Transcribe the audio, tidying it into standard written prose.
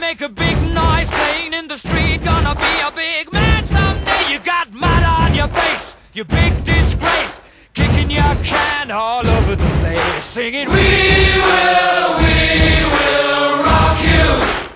make a big noise playing in the street. Gonna be a big man someday. You got mud on your face, you big disgrace, kicking your can all over the place, singing, we will rock you.